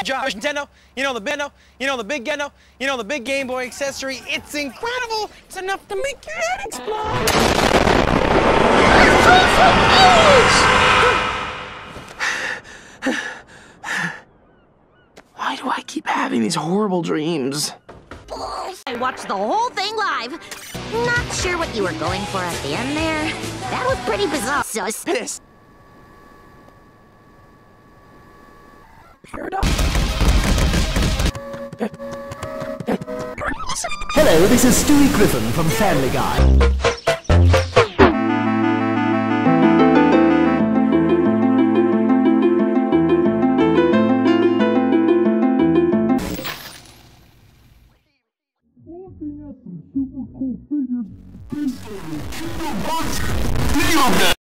Josh Nintendo, you know the Bendo, you know the big Gendo, you know the big Game Boy accessory. It's incredible. It's enough to make your head explode. Why do I keep having these horrible dreams? I watched the whole thing live. Not sure what you were going for at the end there. That was pretty bizarre. Piss. Hello, this is Stewie Griffin from Family Guy.